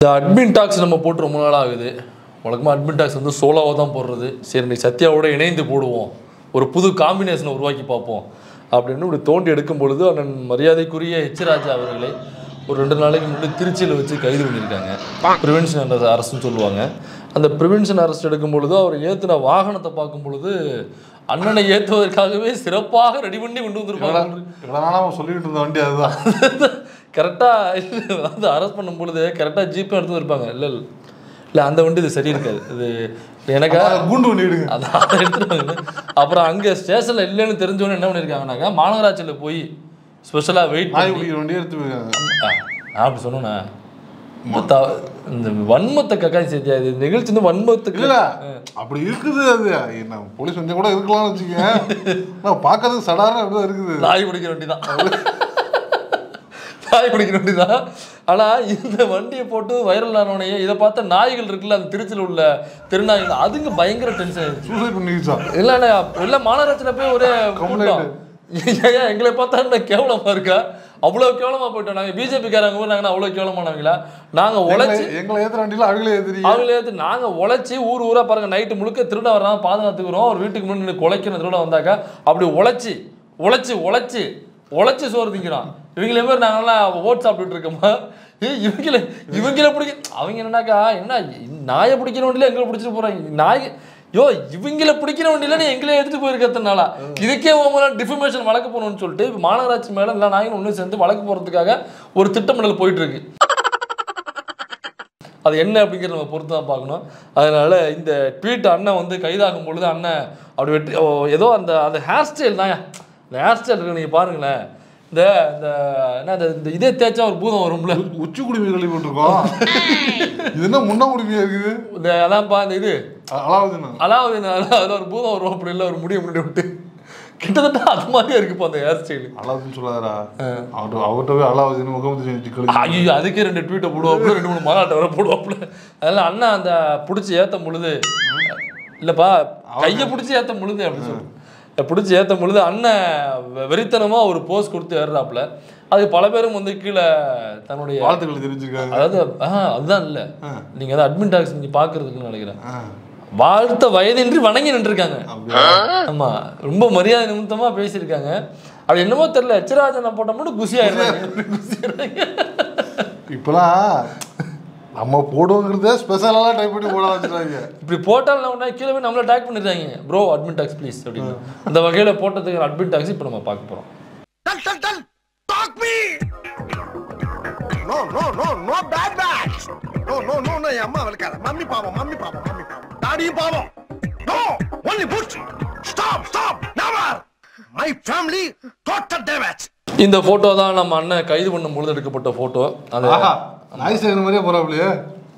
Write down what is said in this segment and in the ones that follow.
Admin tax நம்ம போட்டு ரொம்ப நாள் ஆகுது. வழக்கமாக அட்மின் டாக்ஸ் வந்து சோலோவாக தான் போடுறது. சரி இன்னைக்கு சத்யாவோட இணைந்து போடுவோம், ஒரு புது காம்பினேஷனை உருவாக்கி பார்ப்போம் அப்படின்னு இப்படி தோண்டி எடுக்கும் பொழுது அண்ணன் மரியாதைக்குரிய ராஜா அவர்களை ஒரு 2 நாளைக்கு முன்னாடி திருச்சியில் வச்சு கைது பண்ணியிருக்காங்க. ப்ரிவென்ஷன் அரெஸ்ட்னு சொல்லுவாங்க. அந்த ப்ரிவென்ஷன் அரெஸ்ட் எடுக்கும் பொழுது அவர் ஏற்றின வாகனத்தை பார்க்கும் பொழுது அண்ணனை ஏற்றுவதற்காகவே சிறப்பாக ரெடி பண்ணி கொண்டு வந்துருப்பாங்க. சொல்லிட்டு இருந்த வண்டி அதுதான் கரெக்டாக வந்து அரெஸ்ட் பண்ணும் பொழுது கரெக்டாக ஜீப்பே எடுத்து இருப்பாங்க. இல்லை அந்த வண்டி இது சரி இருக்காது, இது எனக்காக கூண்டு வண்டி எடுங்க அதை எடுத்துருவாங்க. அப்புறம் அங்கே ஸ்டேஷனில் இல்லைன்னு தெரிஞ்சவொன்னு என்ன பண்ணியிருக்காங்கனாக்கா மாநகராட்சியில் போய் ஸ்பெஷலாக வெயிட் பண்ணி வண்டி எடுத்து போயிருக்காங்க. நான் அப்படி சொன்னேண்ணா இந்த வன்மத்தை கக்காய் சேர்த்தியா இது நிகழ்ச்சி வந்து வன்மத்துக்கு இல்லை அப்படி இருக்குது. அது என்ன போலீஸ் வந்து கூட இருக்கலாம்னு வச்சுக்கேன். பார்க்கறதுக்கு சடாரம் அப்படிதான் இருக்குது. நாய் பிடிக்கிற வண்டி தான், நாய் பிடிக்கிற வண்டி தான். ஆனால் இந்த வண்டியை போட்டு வைரல் ஆனவனையே இதை பார்த்த நாய்கள் இருக்குல்ல, அந்த திருச்சியில் உள்ள திருநாய்கள் அதுங்க பயங்கர டென்ஷன் ஆயிடுச்சு. சூசைட் பண்ணிடுச்சா? இல்லைண்ணா இல்லை மாநகராட்சியில் போய் ஒரே ஏன் எங்களை பார்த்தா கேவலமாக இருக்கா? அவ்வளோ கேவலமாக போயிட்டோம். நாங்கள் பிஜேபிக்காரங்க போய் நாங்கள் அவ்வளோ கேவலமானவங்களா? நாங்கள் உழைச்சி எங்களை ஏற்ற வண்டியில் அவங்களே ஏற்றி நாங்கள் உழைச்சி ஊரா பாருங்க நைட்டு முழுக்க திருட வர்றாங்க, பாதுகாத்துக்கிறோம். ஒரு வீட்டுக்கு முன்னாடி குலைக்கிற திருட வந்தாக்கா அப்படி உழைச்சி உழைச்சி உழைச்சி உழைச்சி சோறு திங்கிறோம். இவங்களே மாதிரி நாங்கள்லாம் ஓட் சாப்பிட்டுட்டு இருக்கோமா? இவங்கள பிடிக்க அவங்க என்னன்னாக்கா என்ன நாயை பிடிக்கிற வண்டியில எங்களை பிடிச்சிட்டு போறாங்க. நாய் இவங்கள பிடிக்கிற வண்டியில நீ எங்களே எடுத்துட்டு போயிருக்கிறதுனால இதுக்கே டிஃபர்மேஷன் வழக்கு போகணும்னு சொல்லிட்டு மாநகராட்சி மேல எல்லா நாயும் ஒன்று சேர்ந்து வழக்கு போறதுக்காக ஒரு திட்டமிடல் போயிட்டு இருக்கு. அது என்ன அப்படிங்கிறத நம்ம பொறுத்து தான் பார்க்கணும். அதனால இந்த ட்வீட் அண்ணன் வந்து கைதாகும் பொழுது அண்ணன் அப்படி வெற்றி ஏதோ அந்த அந்த ஹேர் ஸ்டைல் தான், இந்த ஹேர் ஸ்டைல் இருக்கு நீங்கள் பாருங்களேன். இந்த என்ன இந்த இதே தேய்ச்சா ஒரு பூதம் வரும்ல, உச்சி குடிமை கழுவி போட்டிருக்கோம். இது என்ன முன்ன குடிமையா இருக்குது? இந்த அதான்ப்பா இந்த இது அலாவுதீன் அதில் ஒரு பூதம் வரும் அப்படி இல்லை, ஒரு முடிய முன்னாடி விட்டு கிட்டத்தட்ட அது மாதிரியே இருக்குப்பா அந்த ஹேர் ஸ்டைல். அலாவுதீன் சொல்லாதரா? அவர்கிட்ட அலாவுதீன் முகமது ஐயோ அதுக்கே 2 ட்வீட்டை போடுவாப்புல, 2-3 மாநாட்டை வர போடுவாப்புல. அதனால அண்ணா அந்த பிடிச்சி ஏற்றும் பொழுது இல்லைப்பா கையை பிடிச்சி ஏற்றும் பொழுது அப்படின்னு சொல்லுவோம், பிடிச்சி ஏற்றும் பொழுது அண்ணன் வெறித்தனமாக ஒரு போஸ் கொடுத்து ஏறுறாப்புல. அதுக்கு பல பேரும் வந்து கீழே தன்னுடைய வாழ்த்துக்கள் தெரிஞ்சிருக்காங்க. அதாவது அதுதான் இல்லை, நீங்கள் அதை அட்மின் டாக்ஸ் நீங்கள் பார்க்கறதுக்குன்னு நினைக்கிறேன். வாழ்த்த வயதின்றி வணங்கி நின்றுருக்காங்க. ஆமா ரொம்ப மரியாதை நிமித்தமா பேசியிருக்காங்க. அது என்னமோ தெரியல, ராஜா போட்ட மட்டும் குசியாயிருக்காங்க. இப்பெல்லாம் நம்ம போடுவோங்கிறதே ஸ்பெஷலாக டைப் பண்ணி போட வச்சுருக்காங்க. இப்படி போட்டாலும் கீழே போய் நம்மளை டேக் பண்ணிடுறாங்க, ப்ரோ அட்மின் டாக்ஸ் ப்ளீஸ் அப்படின்னு. அந்த வகையில் போட்டதுக்கு அட்மின் டாக்ஸ் இப்போ நம்ம பார்க்க போகிறோம். இந்த போட்டோ தான் நம்ம அண்ணன் கைது பண்ணும் பொழுது எடுக்கப்பட்ட போட்டோ. அது மாதிரியே போறாப்லையே.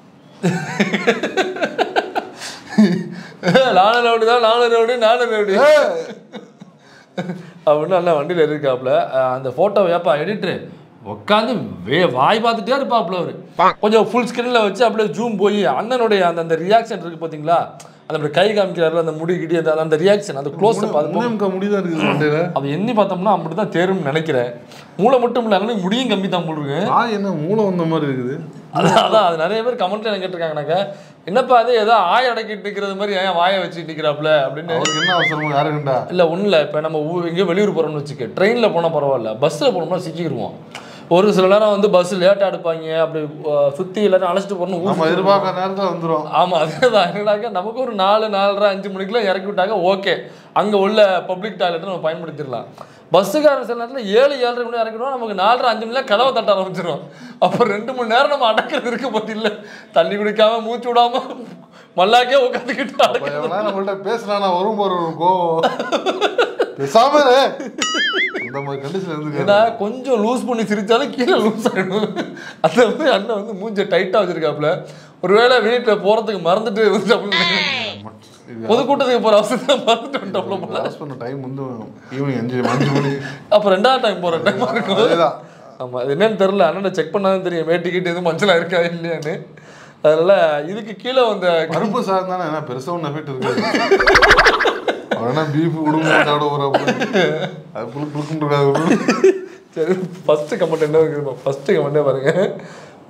நானும் ரவுடி தான், நானும் ரவுடி அப்படின்னு அண்ணன் வண்டியில் இருக்காப்புல. அந்த போட்டோவை ஏப்பா எடிட்ரு உட்காந்து வாய் பார்த்துட்டே இருப்பாப்புல. அவரு கொஞ்சம் ஃபுல் ஸ்க்ரீனில் வச்சு அப்படியே ஜூம் போய் அண்ணனுடைய அந்த அந்த ரியாக்ஷன் இருக்குது பார்த்தீங்களா, அந்த கை காமிக்கிறாரு, அந்த முடி கிடி அந்த ரியாக்ஷன், அந்த க்ளோஸ் பார்த்து முடிதான் இருக்குது. அது எண்ணி பார்த்தோம்னா அப்படி தான் தேரும்னு நினைக்கிறேன். மூளை மட்டும் இல்லை, அண்ணனுக்கு முடியும் கம்மி தான் போடுருக்கு. என்ன மூளை வந்த மாதிரி இருக்குது. அதான் அது நிறைய பேர் கமெண்ட்ல என்ன கேட்டிருக்காங்கனாக்கா, என்னப்பா அது ஏதோ ஆய அடக்கிட்டு நிற்கிறது மாதிரி ஏன் வாயை வச்சுட்டு நிற்கிறாப்புல அப்படின்னு. என்ன அவசரம் யாருக்குண்டா? இல்லை ஒன்றும் இல்லை, இப்போ நம்ம எங்கேயோ வெளியூர் போகிறோம்னு வச்சுக்க, ட்ரெயினில் போனால் பரவாயில்ல, பஸ்ஸில் போனோம்னா சிக்கிடுவோம். ஒரு சில நேரம் வந்து பஸ் லேட்டாக எடுப்பாங்க, அப்படி சுற்றி எல்லாரும் அழைச்சிட்டு போகணும், எதிர்பார்க்குற நேரத்தில் வந்துடும். ஆமாம் அதுதான் என்னடாக்க நமக்கு ஒரு 4, 4:30, 5 மணிக்கெலாம் இறக்கி விட்டாங்க, ஓகே அங்கே உள்ள பப்ளிக் டாய்லெட்டை நம்ம பயன்படுத்திடலாம். பஸ்ஸுக்காரன் சில நேரத்தில் 7, 7:30 மணி இறக்கிடுவோம், நமக்கு 4:30, 5 மணிலாம் கதவை தட்ட ஆரம்பிச்சிடும். அப்போ 2 மணி நேரம் நம்ம அடக்கிறது இருக்க போதில்லை, தண்ணி குடிக்காமல் மூச்சு விடாம மல்லாக்கே உட்காந்துக்கிட்டு நம்மள்ட்ட பேசுனா வரும் போறோம் பேசாம அந்த மாதிரி கண்டிஷன் இருந்து. ஏன்னா கொஞ்சம் லூஸ் பண்ணி சிரிச்சாலும் கீழே லூஸ் ஆகிடும். அந்த மாதிரி அண்ணன் வந்து மூஞ்ச டைட்டாக வச்சிருக்காப்புல. ஒருவேளை வீட்டில் போகிறதுக்கு மறந்துட்டு பொதுக்கூட்டத்துக்கு போகிற அவசரத்தை மறந்துட்டு வந்துட்டோம்ல. டைம் வந்து ஈவினிங் 5 மணி. அப்போ 2வது டைம் போகிற டைம் இருக்கும். ஆமாம் அது என்னன்னு தெரில, அண்ணனை செக் பண்ணாதான் தெரியும் வேட்டிக்கிட்டு எதுவும் மஞ்சளாக இருக்கா இல்லையான்னு. அதனால் இதுக்கு கீழே வந்த கருப்பு சார் தானே என்ன பெருசாக ஒன்று எஃபெக்ட் இருக்காது. அவனா பீஃப் கொடுங்க சாப்பிட போகிற அது புழுக்குன்னு இருக்காது. சரி ஃபஸ்ட்டு கமெண்ட் என்ன இருக்குது, ஃபஸ்ட்டு கமெண்ட்டே பாருங்கள்.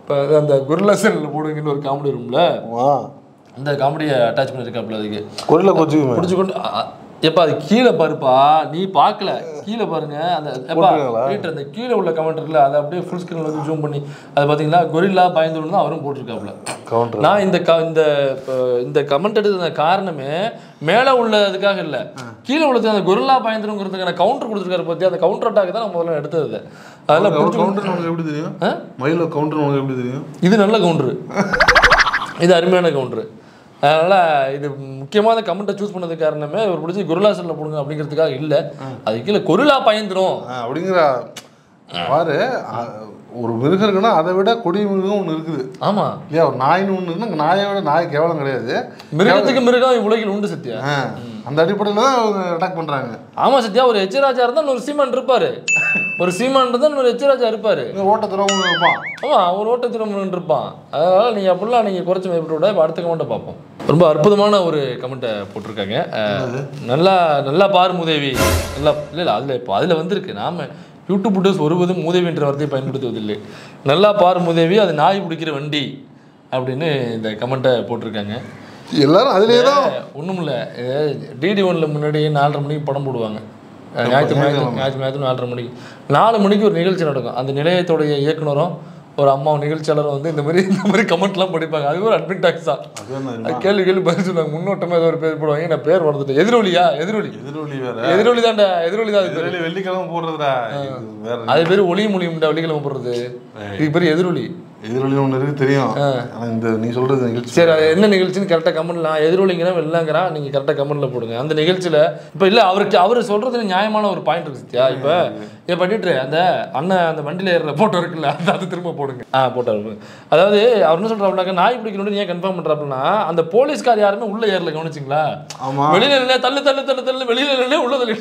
இப்போ அந்த குருலா சேனலில் போடுவீங்கன்னு ஒரு காமெடி ரூமில் அந்த காமெடியை அட்டாச் பண்ணியிருக்காப்புல அதுக்கு கொரில்லா கோச்சுக்கு பிடிச்சிக்கொண்டு எப்பா அது கீழே பாருப்பா நீ பார்க்கல கீழே பாருங்க அந்த எப்பா வீட்டு அந்த கீழே உள்ள கமெண்ட் இருக்குல்ல அதை அப்படியே ஃபுல் ஸ்க்ரீனில் வந்து ஜூம் பண்ணி அது பார்த்தீங்கன்னா கொரில்லா பயந்துன்னு தான் அவரும் போட்டிருக்காப்புல. நான் இந்த கமெண்ட் எடுத்த காரணமே மேலே உள்ளதுக்காக இல்லை, கீழே உள்ளது அந்த கொரில்லா பயந்துருங்கிறதுக்கான கவுண்டர் கொடுத்துருக்காரு பற்றி அந்த கவுண்டர் அட்டாக் தான் நான் முதல்ல எடுத்தது. அதெல்லாம் கவுண்டர் உங்களுக்கு எப்படி தெரியும்? மயில கவுண்டர் உங்களுக்கு எப்படி தெரியும்? இது நல்ல கவுண்டரு, இது அருமையான கவுண்டரு. அதனால் இது முக்கியமான கமெண்ட்டை சூஸ் பண்ணதுக்கு காரணமே ஒரு பிடிச்சி குருலா செல்ல போடுங்க அப்படிங்கிறதுக்காக இல்லை, அது கீழே கொரில்லா பயந்துரும் அப்படிங்கிற பாரு. ஒரு மிருகம் இருக்குன்னா அதை விட கொடிய மிருகம் ஒன்று இருக்குது. ஆமாம் இல்லையா? ஒரு நாயின்னு ஒன்று இருக்குன்னா நாயை விட நாய் கேவலம் கிடையாது. மிருகத்துக்கு மிருகம் உலகில் உண்டு சத்யா. அந்த அடிப்படையில் தான் அவங்க அட்டாக் பண்ணுறாங்க. ஆமாம் சத்யா, ஒரு எச்ராஜா இருந்தால் ஒரு சீமான் இருப்பார், ஒரு சீமான் இருந்தால் ஒரு எச்ராஜா இருப்பார், ஓட்டத்துறவங்க இருப்பான். ஆமாம் ஒரு ஓட்டத்துறவங்க இருப்பான். அதனால் நீங்கள் அப்படிலாம் நீங்கள் குறைச்சி மேப்பிட்டு விட. இப்போ அடுத்த கமெண்ட்டை பார்ப்போம். ரொம்ப அற்புதமான ஒரு கமெண்ட்டை போட்டிருக்காங்க. நல்லா நல்லா பார் மூதேவி, நல்லா இல்லை அதில் இப்போ அதில் வந்திருக்கு. நாம் யூடியூப் ஒருவதும் மூதேவி என்ற வார்த்தையை பயன்படுத்துவதில்லை. நல்லா பார் மூதேவி, அது நாய் பிடிக்கிற வண்டி அப்படின்னு இந்த கமெண்ட்டை போட்டிருக்காங்க. எல்லாரும் அதுலேயே தான். ஒன்றும் இல்லை, DD1 முன்னாடி 4:30 மணிக்கு படம் போடுவாங்க. ஞாயிற்று 4:30 மணிக்கு 4 மணிக்கு ஒரு நிகழ்ச்சி நடக்கும். அந்த நிலையத்துடைய இயக்குனரும் ஒரு அம்மா நிகழ்ச்சியாளரும் வந்து இந்த மாதிரி கமெண்ட்லாம் படிப்பாங்க. அது ஒரு அட்மிட் டாக்ஸ் தான். கேள்வி பதில் சொல்லுவாங்க. முன்னோட்டமாக ஏதோ ஒரு பேர் போடுவாங்க. நான் பேர் வளர்த்துட்டேன். எதிரொலி தான்டா, எதிரொலி தான். வெள்ளிக்கிழமை போடுறதுடா. அது பேர் ஒளி மொழியும்டா, வெள்ளிக்கிழமை போடுறது. இதுக்கு பேர் எதிரொலி. எதிரொலி ஒன்று இருக்கு தெரியும். இந்த நீ சொல்றது நிகழ்ச்சி சரி, அது என்ன நிகழ்ச்சின்னு கரெக்டாக கமெண்ட்லாம் எதிரொலிங்கிறேன் வெள்ளாங்கிறான். நீங்கள் கரெக்டாக கமெண்ட்ல போடுங்க. அந்த நிகழ்ச்சியில் இப்போ இல்லை அவர் சொல்றது நியாயமான ஒரு பாயிண்ட் இருக்கு சத்யா. இப்போ பண்ணிட்டு அந்த அண்ணன் அந்த வண்டியில் ஏறுற போட்டோ இருக்குல்ல, அது திரும்ப போடுங்க. போட்டோ. அதாவது அவர் என்ன சொல்றாருனாக்கா, நாய் பிடிக்கணும்னு ஏன் கன்ஃபார்ம் பண்றாருன்னா, அந்த போலீஸ்கார் யாருமே உள்ள ஏறல, கவனிச்சிங்களா? வெளியில நிலையா தள்ளு தள்ளு தள்ளு தள்ளு வெளியில நிலையா உள்ள தள்ளி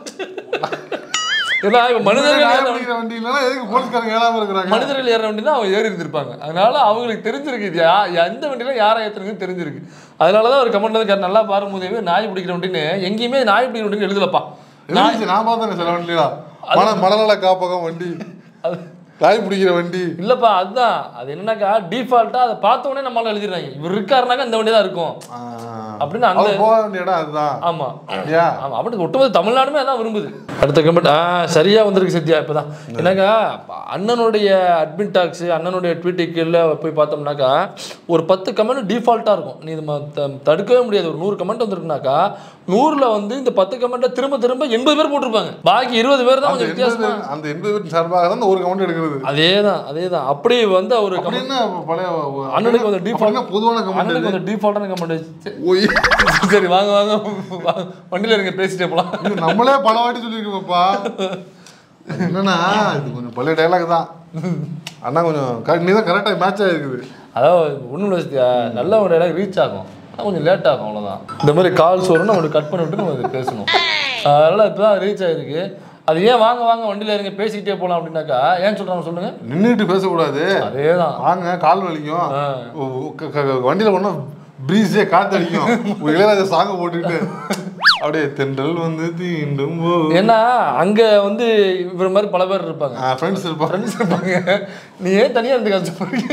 மனிதர்கள் ஏற வண்டி தான் அவங்க ஏறி இருந்திருப்பாங்க. அதனால அவங்களுக்கு தெரிஞ்சிருக்கு இது எந்த வண்டியில யாரை ஏற்றுறதுன்னு தெரிஞ்சிருக்கு. அதனாலதான் ஒரு கமெண்ட் வந்து நல்லா பாரு மூதேவி நாய் பிடிக்கிற வண்டின்னு எங்கேயுமே நாய் பிடிக்கிற வண்டின்னு எழுதலப்பா. நான் பார்த்தேன் சில வண்டியா மனநல காப்பகம் வண்டி, நாய் பிடிக்கிற வண்டி இல்லப்பா. அதுதான் அது என்னன்னாக்கா டிஃபால்ட்டா அதை பார்த்த உடனே நம்மளால எழுதிடுறாங்க. இவர் இருக்காருனாக்கா இந்த வண்டி தான் இருக்கும் அப்படின்னு அந்த போக வேண்டிய இடம் அதுதான். ஆமா ஆமா, அப்படி ஒட்டுமொத்த தமிழ்நாடுமே அதான் விரும்புது. அடுத்த கமெண்ட் சரியா வந்திருக்கு சத்யா. இப்பதான் என்னக்கா அண்ணனுடைய அட்மிட் டாக்ஸ், அண்ணனுடைய ட்வீட்டுக்குள்ள போய் பார்த்தோம்னாக்கா ஒரு 10 கமெண்ட் டிஃபால்ட்டா இருக்கும். நீ தடுக்கவே முடியாது. ஒரு 100 கமெண்ட் வந்திருக்குனாக்கா 100ல வந்து இந்த 10 கமெண்ட்டை திரும்ப 80 பேர் போட்டிருப்பாங்க. பாக்கி 20 பேர் தான் கொஞ்சம் வித்தியாசமா. அந்த 80 பேர் சார்பாக தான் ஒரு கமெண்ட் எடுக்கிறது. அதேதான் அப்படி வந்து ஒரு அண்ணனுக்கு வந்து டிஃபால்ட் பொதுவான கமெண்ட் வந்து டிஃபால்ட்டான கமெண்ட். சரி வாங்க வண்டியில இருங்க பேசிட்டே போலாம். நம்மளே பல வாட்டி சொல்லியிருக்கோம்ப்பா. என்னன்னா இது கொஞ்சம் பழைய டைலாக் தான். அண்ணா கொஞ்சம் நீ தான் கரெக்டாக மேட்ச் ஆகிருக்குது. அதாவது ஒன்றும் இல்லை, நல்ல ஒரு டைலாக் ரீச் ஆகும், கொஞ்சம் லேட் ஆகும், அவ்வளோதான். இந்த மாதிரி கால்ஸ் வரும், நம்ம கட் பண்ணி விட்டு நம்ம பேசணும். அதனால் இப்போ தான் ரீச் ஆகிருக்கு. அது ஏன் வாங்க வண்டியில் இருங்க பேசிக்கிட்டே போகலாம் அப்படின்னாக்கா ஏன் சொல்கிறாங்க சொல்லுங்க? நின்றுட்டு பேசக்கூடாது. அதே தான். வாங்க கால் வலிக்கும், வண்டியில் ஒன்றும் ப்ரீஸே காத்தடிக்கும், இளையராஜா சாங்க போட்டுக்கிட்டு அப்படியே தென்றல் வந்து தீண்டும். ஏன்னா அங்க வந்து இவர மாதிரி பல பேர் இருப்பாங்க, ஃப்ரெண்ட்ஸ் இருப்பாங்க. நீ ஏன் தனியா இருந்து கஷ்டப்படுறீங்க?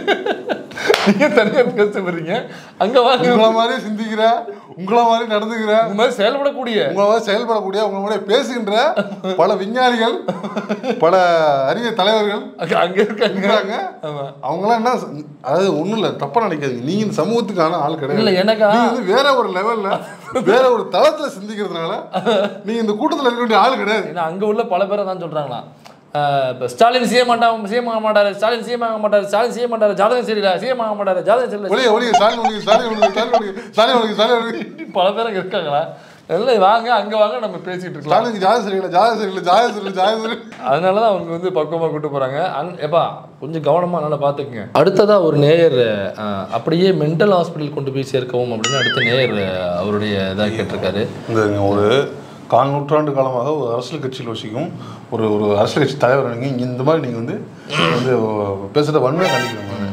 நீங்க தனியா இருந்து கஷ்டப்படுறீங்க. அங்க வாங்க உங்களை மாதிரி சிந்திக்கிற, உங்களை மாதிரி நடந்துக்கிற, உங்க மாதிரி செயல்படக்கூடிய, உங்களை மாதிரி பேசுகின்ற பல விஞ்ஞானிகள், பல அரிய தலைவர்கள் அங்க இருக்காங்க. அவங்களாம் என்ன, அதாவது ஒன்றும் இல்லை, தப்பா நினைக்காதீங்க. நீங்க இந்த சமூகத்துக்கான ஆள் கிடையாது. இல்லை எனக்கா வேற ஒரு லெவல்ல வேற ஒரு தளத்துல சிந்திக்கிறதுனால நீங்க இந்த கூட்டத்தில் இருக்க வேண்டிய ஆள் கிடையாது. ஏன்னா அங்க உள்ள பல பேரை தான் சொல்றாங்களா, ஸ்டாலின் சிஎம் ஆக மாட்டாரு, ஸ்டாலின் சிஎம் ஆக மாட்டாரு, ஸ்டாலின் சிஎம் மாட்டாரு, ஜாதகம் சரியில்லை, சிஎம் ஆக மாட்டாரு, ஜாதகம் சரியில்லை, பல பேரும் இருக்காங்களா? எல்லாம் வாங்க அங்க வாங்க நம்ம பேசிட்டு இருக்கலாம். அதனாலதான் அவங்க வந்து பக்குவமா கூட்டு போறாங்க. எப்பா கொஞ்சம் கவனமா நல்லா பாத்துக்குங்க. அடுத்ததா ஒரு நேயர் அப்படியே மென்டல் ஹாஸ்பிட்டல் கொண்டு போய் சேர்க்கவும் அப்படின்னு அடுத்த நேயர் அவருடைய இதாக கேட்டிருக்காரு. ஒரு 4 நூற்றாண்டு காலமாக ஒரு அரசியல் கட்சியில் வசிக்கும் ஒரு அரசியல் கட்சி தலைவர் நீங்கள் இந்த மாதிரி நீங்கள் வந்து பேசுகிற வன்மையாக கண்டிக்கணும்.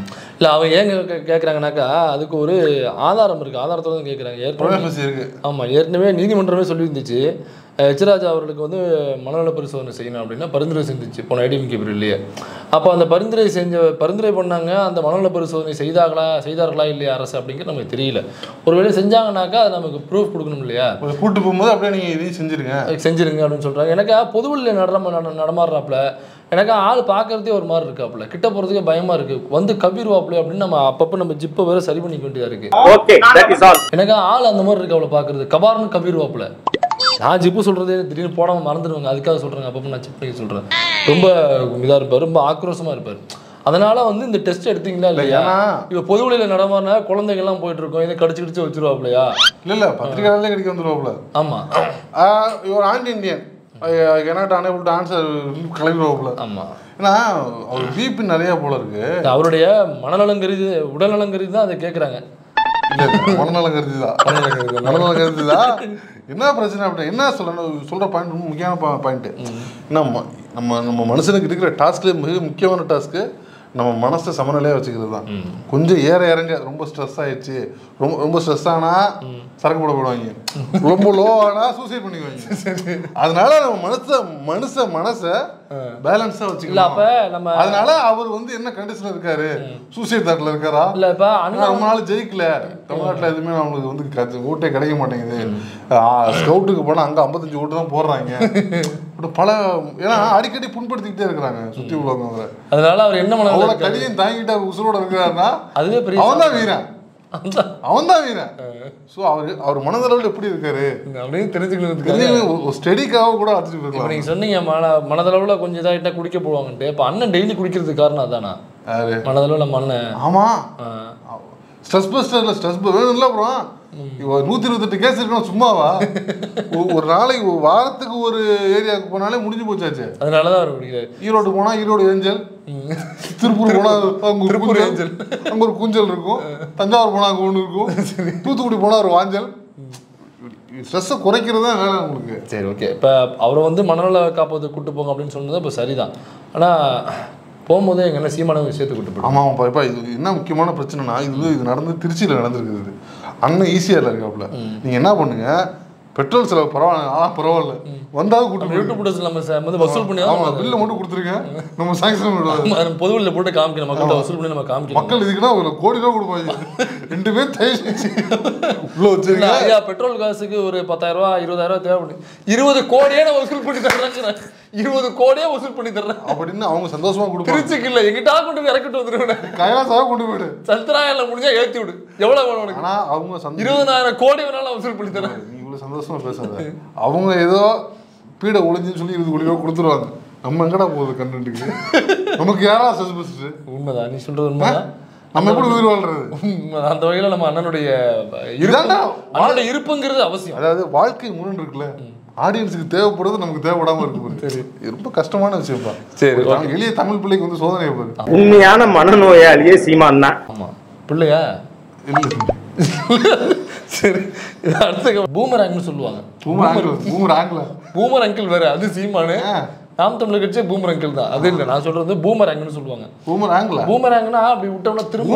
இல்லை அவங்க ஏங்க கேட்குறாங்கனாக்கா அதுக்கு ஒரு ஆதாரம் இருக்குது, ஆதாரத்தோடு தான் கேட்குறாங்க. ஏற்கனவே ஆமாம், ஏற்கனவே நீதிமன்றமே சொல்லியிருந்துச்சு எச்ராஜா அவர்களுக்கு வந்து மனநல பரிசோதனை செய்யணும் அப்படின்னா பரிந்துரை செஞ்சிச்சு போன ஐடிஎம்கே பிரிவிலேயே. அப்போ அந்த பரிந்துரை பண்ணாங்க, அந்த மனநல பரிசோதனை செய்தார்களா இல்லையா அரசு அப்படிங்கிறது நமக்கு தெரியல. ஒருவேளை செஞ்சாங்கனாக்கா அது நமக்கு ப்ரூஃப் கொடுக்கணும் இல்லையா? கூட்டு போகும்போது அப்படியே நீங்கள் இதையும் செஞ்சுருங்க அப்படின்னு சொல்கிறாங்க. எனக்கு பொதுவெளியில் நடமாடுறாப்புல எனக்கு ஆள் பார்க்கறதே ஒரு மாதிரி இருக்காப்புல, கிட்ட போகிறதுக்கே பயமாக இருக்குது, வந்து கவிருவாப்புல அப்படின்னு நம்ம அப்பப்போ நம்ம ஜிப்பை வேற சரி பண்ணிக்க வேண்டியதாக இருக்குது. எனக்கு ஆள் அந்த மாதிரி இருக்கு அவளை பார்க்குறது, கபார்னு கவிருவாப்புல. நான் ஜிப்பு சொல்கிறதே திடீர்னு போடாமல் மறந்துடுவாங்க, அதுக்காக சொல்கிறேங்க. அப்பப்போ நான் ஜிப் பண்ணி சொல்கிறேன். ரொம்ப இதாக இருப்பார், ரொம்ப ஆக்ரோஷமாக இருப்பார். அதனால வந்து இந்த டெஸ்ட் எடுத்தீங்களா இல்லையா? இப்போ பொதுவெளியில் நடமாடினா குழந்தைங்கள்லாம் போயிட்டு இருக்கோம், இதை கடிச்சு வச்சிருவாப்லையா? இல்லை பத்திரிகையாளர்களே கடிக்க வந்துருவாப்புல. ஆமாம், இவர் anti Indian cannot unable to answer கிளம்பிடுவாப்புல. ஆமாம், ஏன்னா அவர் பிபி நிறையா போல இருக்கு. அவருடைய மனநலம் கருதி உடல்நலம் கருதி தான் அதை கேட்குறாங்க. மனநலம் கருதி தான். என்ன பிரச்சனை அப்படின்னா என்ன சொல்ற பாயிண்ட் ரொம்ப முக்கியமான பாயிண்ட். நம்ம மனுஷனுக்கு இருக்கிற டாஸ்க்ல மிக முக்கியமான டாஸ்க்கு நம்ம மனசை சமநிலையாக வச்சுக்கிறது தான். கொஞ்சம் இறங்க ரொம்ப ஸ்ட்ரெஸ் ஆயிடுச்சு, ரொம்ப ஸ்ட்ரெஸ் ஆனா சரக்கு போட போடுவாங்க, ரொம்ப லோ ஆனா சூசைட் பண்ணிக்குவாங்க. அதனால நம்ம மனசை பேலன்ஸா வச்சுக்கலாம். அதனால அவர் வந்து என்ன கண்டிஷன்ல இருக்காரு, சூசைட் தாட்ல இருக்காரா? இல்ல இப்ப ரொம்ப நாள் ஜெயிக்கல, தமிழ்நாட்டுல எதுவுமே நம்மளுக்கு வந்து ஓட்டே கிடைக்க மாட்டேங்குது, ஸ்கவுட்டுக்கு போனா அங்க 55 ஓட்டு தான் போடுறாங்க, பல ஏன்னா அடிக்கடி புண்படுத்திக்கிட்டே இருக்கிறாங்க சுத்தி உள்ளவங்க. அதனால அவர் என்ன பண்ண கடியும் தாங்கிட்டு அவர் உசுரோட இருக்கிறாருன்னா அதுவே பெரிய அவன்தான் வீரன். சோ அவர் மனதளவில் எப்படி இருக்காரு அப்படின்னு தெரிஞ்சுக்கணும். ஸ்டடிக்காக கூட வச்சுட்டு நீங்க சொன்னீங்க மனதளவுல கொஞ்சம் இதாகிட்டா குடிக்க போவாங்கன்ட்டு. இப்ப அண்ணன் டெய்லி குடிக்கிறதுக்கு காரணம் அதானா? மனதளவுல நம்ம அண்ணன் ஆமா ஸ்ட்ரெஸ் வேணும்ல. அப்புறம் 128 கேஸ் இருக்கணும் சும்மாவா? ஒரு நாளைக்கு வாரத்துக்கு ஒரு ஏரியாவுக்கு போனாலே முடிஞ்சு போச்சாச்சு. அதனாலதான் அவர் குடிக்கிறார். ஈரோடு போனா ஈரோடு ஏஞ்சல், திருப்பூர் போனா திருப்பூர் ஏஞ்சல், அங்க ஒரு கூஞ்சல் இருக்கும், தஞ்சாவூர் போனா அங்க ஒண்ணு இருக்கும், தூத்துக்குடி போனா ஒரு வாஞ்சல். ஸ்ட்ரெஸ்ஸை குறைக்கிறது தான் வேலை உங்களுக்கு. சரி ஓகே, இப்போ அவரை வந்து மனநல காப்பது கூட்டு போங்க அப்படின்னு சொன்னது இப்போ சரிதான். ஆனால் போகும்போதே எங்க என்ன சீமான விஷயத்தை கூட்டு போய். ஆமாம் இப்போ இது என்ன முக்கியமான பிரச்சனைனா இது நடந்து திருச்சியில் நடந்துருக்குது. அண்ணன் ஈஸியாக இருக்காப்புல. நீங்கள் என்ன பண்ணுங்க, பெட்ரோல் செலவு பரவாயில்ல வந்தாலும் கூட்டு யூடியூப் நம்ம வந்து வசூல் பண்ணி ஆமாம் பில்லு மட்டும் கொடுத்துருங்க, நம்ம சாங்ஷன் பண்ணுவோம். பொதுவெளியில் போட்டு காமிக்கணும், மக்கள்கிட்ட வசூல் பண்ணி நம்ம காமிக்கணும். மக்கள் இதுக்குன்னா ஒரு கோடி ரூபா கொடுப்பாங்க. 2 பேர் ஐயா பெட்ரோல் காசுக்கு ஒரு 10,000 ரூபா 20,000 தேவைப்படுது, 20 கோடியே நான் வசூல் பண்ணி தர்றேன், 20 கோடியே வசூல் பண்ணி தர்றேன் அப்படின்னு அவங்க சந்தோஷமா கொடுப்பாங்க. திருச்சிக்கு இல்லை எங்கிட்டா கொண்டு போய் இறக்கிட்டு வந்துருவேன், கைலாசாக கொண்டு போயிடு, சந்திராயல முடிஞ்சா ஏற்றி விடு, எவ்வளவு வேணும் உனக்கு? ஆனால் அவங்க 20,000 கோடி வேணாலும் வசூல் பண்ணி தரேன். சந்தோஷமா பேசாத, அவங்க ஏதோ பீடை ஒளிஞ்சுன்னு சொல்லி 20 கோடி ரூபா கொடுத்துருவாங்க. நம்ம எங்கடா போகுது கண்டென்ட்டுக்கு? நமக்கு யாரா சஸ்பெஸ்ட்? உண்மைதான் நீ சொல்றது உண்மைதான். நம்ம எப்படி உயிர் வாழ்றது? அந்த வகையில நம்ம அண்ணனுடைய இருப்புங்கிறது அவசியம். அதாவது வாழ்க்கை முரண் இருக்குல்ல, ஆடியன்ஸுக்கு தேவைப்படுறது நமக்கு தேவைப்படாம இருக்கு. சரி, ரொம்ப கஷ்டமான விஷயம்ப்பா. சரி, எளிய தமிழ் பிள்ளைக்கு வந்து சோதனை பாரு. உண்மையான மனநோயாளியே சீமான் தான். ஆமா பிள்ளையா இல்லை. சரி, அடுத்த பூமராங்னு சொல்லுவாங்க. பூமர் அங்கிள் வேற, அது சீமானு. நாம் தமிழர் கட்சியே பூமர் அங்கிள் தான். அது இல்லை, நான் சொல்றது பூமராங்னு சொல்லுவாங்க. பூமராங்னா அப்படி விட்டோம்னா திரும்ப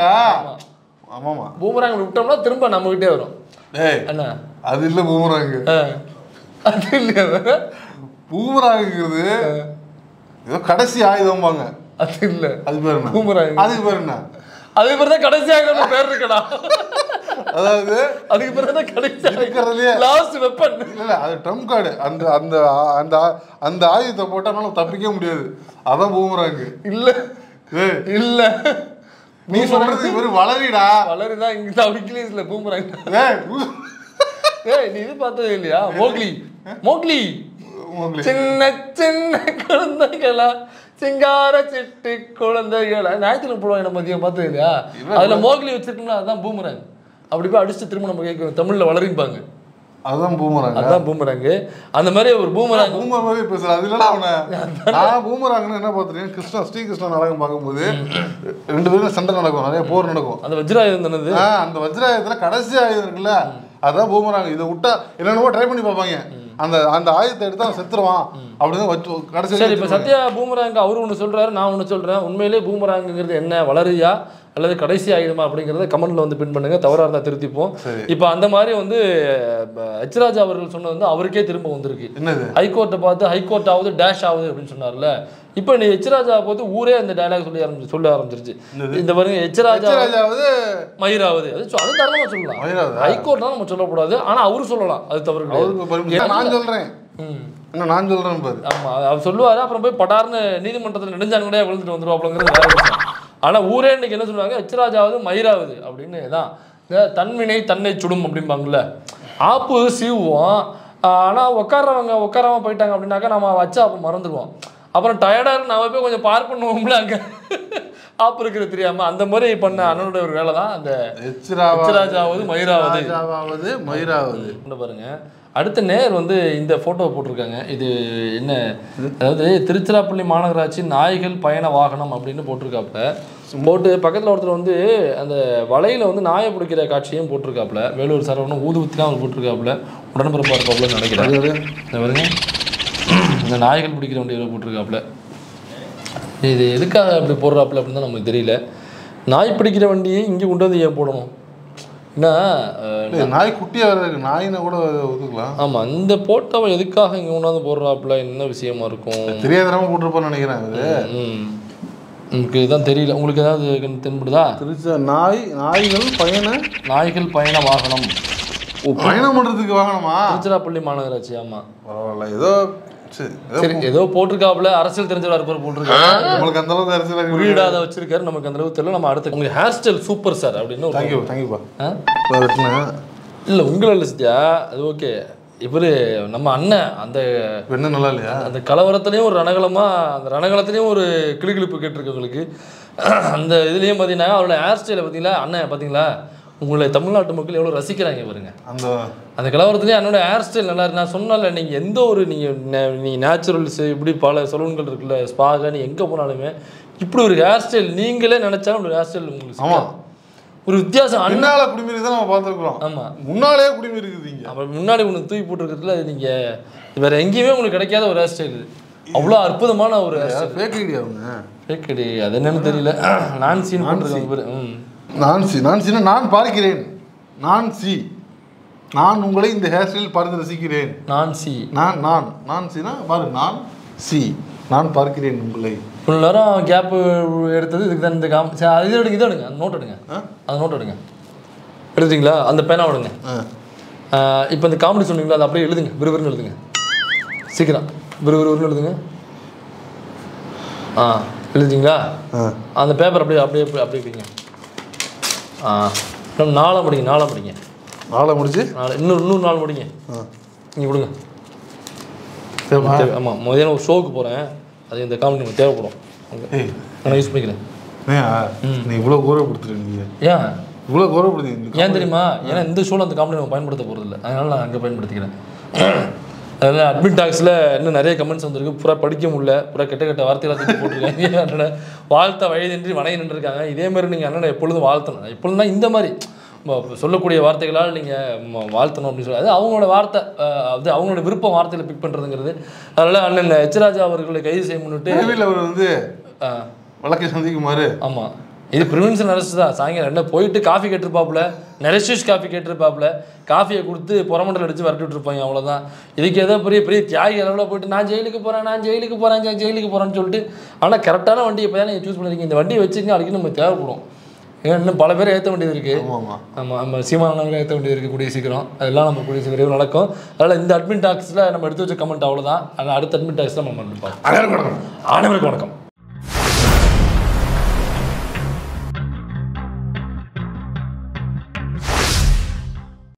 பூமராங் விட்டோம்னா திரும்ப நம்ம கிட்டே வரும். என்ன அது இல்லை பூமராங், அது இல்லையா? பூமராங்கிறது ஏதோ கடைசி ஆயுதம்பாங்க, அது இல்லை. அது பேர் என்ன? பூமராங். அதுக்கு பேர் என்ன? அதுக்கு பேர் தான் கடைசி ஆயுதம் பேர் இருக்கடா. அதாவது அதுக்கு பிறகு தான் கிடைக்கிறதுலயே லாஸ்ட் வெப்பன் இல்ல, அது ட்ரம்ப் கார்டு. அந்த அந்த அந்த அந்த ஆயுதத்தை போட்டாலும் தப்பிக்க முடியாது. அதான் பூமராங்க. இல்ல இல்ல நீ சொல்றது வெறும் வளரிடா, வளரிதான். இங்க இங்கிலீஷ்ல பூமராங்க. ஏய் நீ இது பார்த்ததே இல்லையா? மோக்லி சின்ன சின்ன குழந்தைகளா சிங்கார சிட்டு குழந்தைகளா ஞாயிற்றுக்கிழமை போடுவாங்க, நம்ம மதியம் பார்த்தது இல்லையா? அதுல மோக்லி வச்சிருக்கோம்னா அதுதான் பூமராங்க. அப்படி போய் அடிச்சு திரும்ப நம்ம கேட்க தமிழ்ல வளரிப்பாங்க, அதுதான் பூமராங்க. அதான் பூமராங்க. அந்த மாதிரி ஒரு பூமராங்க பூமர் மாதிரி பேசுற. அது இல்ல அவனை நான் பூமராங்கன்னு என்ன பார்த்துருக்கேன், ஸ்ரீகிருஷ்ணன் நாடகம் பார்க்கும்போது 2 பேரும் சண்டை நடக்கும், நிறைய போர் நடக்கும். அந்த வஜ்ராயுதம் தானது. அந்த வஜ்ராயுதத்துல கடைசி ஆயுதம் இருக்குல்ல, அதான் பூமராங்க. இதை விட்டா என்னென்னவோ ட்ரை பண்ணி பார்ப்பாங்க, அந்த அந்த ஆயுதத்தை எடுத்து அவன் செத்துருவான் அப்படின்னு கடைசி. சரி, இப்போ சத்யா பூமராங்க அவர் ஒன்று சொல்றாரு, நான் ஒன்று சொல்றேன். உண்மையிலேயே பூமராங்கிறது என்ன, வளரியா அல்லது கடைசி ஆயுதமா அப்படிங்கிறத கமெண்ட்ல வந்து பின் பண்ணுங்க. தவறா இருந்தா திருத்திப்போம். இப்போ அந்த மாதிரி வந்து எச்ராஜா அவர்கள் சொன்னது வந்து அவருக்கே திரும்ப வந்திருக்கு. ஹைகோர்ட்டை பார்த்து ஹைகோர்ட் ஆகுது டேஷ் ஆகுது அப்படின்னு சொன்னார்ல. இப்போ நீ எச்ராஜா பார்த்து ஊரே அந்த டயலாக் சொல்ல ஆரம்பிச்சிருச்சு. இந்த பாருங்க எச்ராஜாவது மயிராவது அது தாராளமா சொல்லலாம். ஹைகோர்ட் தான் நம்ம சொல்லக்கூடாது, ஆனா அவரு சொல்லலாம். அது தவறு நான் சொல்றேன். நான் சொல்றேன் பாரு. ஆமா அவர் சொல்லுவாரு. அப்புறம் போய் படார்னு நீதிமன்றத்தில் நெடுஞ்சான்கடையா விழுந்துட்டு வந்துருவாப்லங்கிறது வேற விஷயம். ஆனா ஊரே இன்னைக்கு என்ன சொல்லுவாங்க, எச்ராஜாவது மயிராவது அப்படின்னு தான். தன்வினை தன்னை சுடும் அப்படிம்பாங்கல்ல. ஆப்பு சீவுவோம், ஆனா உட்காராம போயிட்டாங்க அப்படின்னாக்கா நம்ம வச்சா அப்போ மறந்துடுவோம். அப்புறம் டயர்டா இருக்கு நம்ம போய் கொஞ்சம் பார்க் பண்ணுவோம்ல அங்க ஆப்பு இருக்கிறது தெரியாம. அந்த மாதிரி பண்ண அண்ணனோட ஒரு வேலை தான் அந்த எச்ராஜாவது மயிராவது பாருங்க. அடுத்த நேர் வந்து இந்த ஃபோட்டோ போட்டிருக்காங்க. இது என்ன, அதாவது திருச்சிராப்பள்ளி மாநகராட்சி நாய்கள் பயண வாகனம் அப்படின்னு போட்டிருக்காப்புல. போட்டு பக்கத்தில் ஒருத்தர் வந்து அந்த வலையில் வந்து நாயை பிடிக்கிற காட்சியும் போட்டிருக்காப்புல. வேலூர் சரவணன் ஊதுவத்திலாம் அவர் போட்டிருக்காப்புல. உடன்பிறப்பாக இருப்பாப்புலன்னு நினைக்கிறேன். இந்த பாருங்க இந்த நாய்கள் பிடிக்கிற வண்டியில் போட்டிருக்காப்புல. இது எதுக்காக அப்படி போடுறாப்புல அப்படின்னு தான் நமக்கு தெரியல. நாய் பிடிக்கிற வண்டியை இங்கே கொண்டு வந்து ஏன் போடணும்? நாய் குட்டியா வருது, நாயினை கூட ஒதுக்கலாம். ஆமா, இந்த போட்டோவை எதுக்காக இங்க கொண்டாந்து போடுறாப்புல, என்ன விஷயமா இருக்கும்? தெரியாதனமா போட்டிருப்பான்னு நினைக்கிறேன். உங்களுக்கு இதுதான் தெரியல. உங்களுக்கு ஏதாவது தென்படுதா? நாய்கள் பயண வாகனம். பயணம் பண்றதுக்கு வாகனமா? திருச்சிராப்பள்ளி மாநகராட்சி. ஆமா பரவாயில்ல, ஏதோ சரி ஏதோ போட்டிருக்காப்புல. அரசியல் தெரிஞ்சவரா இருப்பார் போட்டிருக்காரு. உங்களுக்கு அந்த அளவுக்கு அரசியல் குறியீடாத வச்சிருக்காரு, நமக்கு அந்த அளவுக்கு தெரியல. நம்ம அடுத்து உங்களுக்கு ஹேர் ஸ்டைல் சூப்பர் சார் அப்படின்னு. தேங்க்யூப்பா. இல்லை உங்களை இல்லை சத்யா, அது ஓகே. இவரு நம்ம அண்ணன் அந்த என்ன நல்லா இல்லையா, அந்த கலவரத்துலேயும் ஒரு அந்த ரணகலத்துலேயும் ஒரு கிளுகிழிப்பு கேட்டிருக்கு உங்களுக்கு. அந்த இதுலேயும் பார்த்தீங்கன்னா அவரோட ஹேர் ஸ்டைலை பார்த்தீங்களா அண்ணன், பார்த்தீங்களா உங்களை தமிழ்நாட்டு மக்கள் எவ்வளோ ரசிக்கிறாங்க பாருங்க. அந்த கலவரத்துலேயே என்னோட ஹேர் ஸ்டைல் நல்லா இருக்கு. நான் சொன்னால நீங்கள் எந்த ஒரு நீங்கள் நேச்சுரல்ஸ் இப்படி பல சலூன்கள் இருக்குல்ல, ஸ்பாக நீ எங்கே போனாலுமே இப்படி ஒரு ஹேர் ஸ்டைல் நீங்களே நினைச்சாலும் ஒரு ஹேர் ஸ்டைல் உங்களுக்கு. ஆமாம், ஒரு வித்தியாசம். அண்ணால குடிமீறி தான் நம்ம பார்த்துருக்குறோம். ஆமாம், முன்னாலே குடிமீறி இருக்குதுங்க. அப்புறம் முன்னாடி ஒன்று தூக்கி போட்டுருக்கிறதுல நீங்கள் வேறு எங்கேயுமே உங்களுக்கு கிடைக்காத ஒரு ஹேர் ஸ்டைல். அவ்வளோ அற்புதமான ஒரு ஹேர் ஸ்டைல். ஃபேக் ஐடி அவங்க, ஃபேக் ஐடி அது என்னன்னு தெரியல. நான்சின்னு போட்டுருக்காங்க பேர். நான்சினா நான் பார்க்கிறேன். நான் உங்களை இந்த ஹேர் ஸ்டைல் பார்த்து ரசிக்கிறேன். நான்சினா பாரு, நான் பார்க்கிறேன் உங்களை. இவ்வளோ நேரம் கேப்பு எடுத்தது இதுக்கு தான். இந்த இது எடுங்க அந்த நோட் எடுங்க. அந்த நோட் எடுங்க. எடுத்துங்களா? அந்த பேனா விடுங்க. இப்போ இந்த காமெடி சொன்னீங்களா, அதை அப்படியே எழுதுங்க. விறுவிறுன்னு எழுதுங்க. சீக்கிரம் விறுவிறுன்னு எழுதுங்க. எழுதிங்களா? அந்த பேப்பர் அப்படியே அப்படியே அப்படியே வைங்க. நாளை முடிங்க. நாளை முடிச்சு இன்னொரு நாள் முடிங்க. நீங்கள் கொடுங்க. ஆமாம், மதியானம் ஒரு ஷோவுக்கு போகிறேன். அது இந்த காமெடி எனக்கு தேவைப்படும். நான் யூஸ் பண்ணிக்கிறேன். நீ இவ்வளோ கௌரவப்படுத்துறீங்க. ஏன் இவ்வளோ கௌரவப்படுத்துறீங்க? ஏன் தெரியுமா? ஏன்னா இந்த ஷோவில் அந்த காமெடி நம்ம பயன்படுத்த போகிறதில்ல, அதனால் நான் அங்கே பயன்படுத்திக்கிறேன். அதில் அட்மிட் டாக்ஸில் இன்னும் நிறைய கமெண்ட்ஸ் வந்துருக்கு. பூரா படிக்க முடியல, பூரா கெட்ட வார்த்தையெல்லாம் தூக்கி போட்டிருக்காங்க. அண்ணனை வாழ்த்த வயதின்றி வணங்கி நின்றுருக்காங்க. இதேமாதிரி நீங்கள் அண்ணனை எப்பொழுதும் வாழ்த்தணும். எப்பொழுதும் தான் இந்த மாதிரி சொல்லக்கூடிய வார்த்தைகளால் நீங்கள் வாழ்த்தணும் அப்படின்னு சொல்லி, அது அவங்களோட வார்த்தை, அது அவங்களோட விருப்பம் வார்த்தையில் பிக் பண்ணுறதுங்கிறது. அதனால் அண்ணன் எச்ராஜா அவர்களை கைது செய்ய முன்னிட்டு அவர் வந்து வழக்கை சந்திக்குமாறு. ஆமாம், இது ப்ரிவென்ஷன் அரெஸ்ட் தான். சாயங்காலம் என்ன போயிட்டு காஃபி கேட்டிருப்பாப்புல, நெரசிஸ் காஃபி கேட்டிருப்பாப்புல, காஃபியை கொடுத்து புறமண்டல் அடித்து வரட்டி விட்டுருப்பாங்க, அவ்வளோதான். இதுக்கு ஏதோ பெரிய பெரிய தியாகி அளவில் போயிட்டு நான் ஜெயிலுக்கு போகிறேன்னு சொல்லிட்டு. ஆனால் கரெக்டான வண்டி இப்போ தான் நீங்கள் சூஸ் பண்ணிருக்கீங்க. இந்த வண்டியை வச்சுங்க, அதுக்கு நம்ம தேவைப்படும். இன்னும் பல பேர் ஏற்ற வேண்டியது இருக்குது. ஆமாம், நம்ம சீமானவர்கள் ஏற்ற வேண்டியது இருக்குது கூடிய சீக்கிரம். அதெல்லாம் நம்ம கூடிய சீக்கிரம் நடக்கும். அதனால் இந்த அட்மிட் டாக்ஸில் நம்ம எடுத்து வச்ச கமெண்ட் அவ்வளோதான். ஆனால் அடுத்த அட்மிட் டாக்ஸில் நம்ம பார்ப்போம். அனைவருக்கும் வணக்கம்.